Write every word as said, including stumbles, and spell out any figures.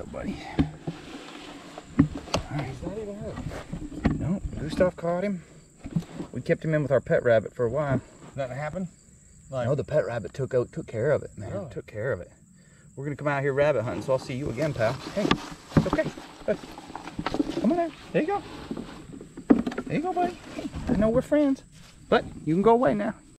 buddy. Right. He's not even hurt. No, Gustav caught him. We kept him in with our pet rabbit for a while. Nothing happened? Like, No, the pet rabbit took out, took care of it, man. Really? Took care of it. We're gonna come out here rabbit hunting, so I'll see you again, pal. Hey, it's okay. Hey, come on there. There you go. There you go, buddy. Hey, I know we're friends, but you can go away now.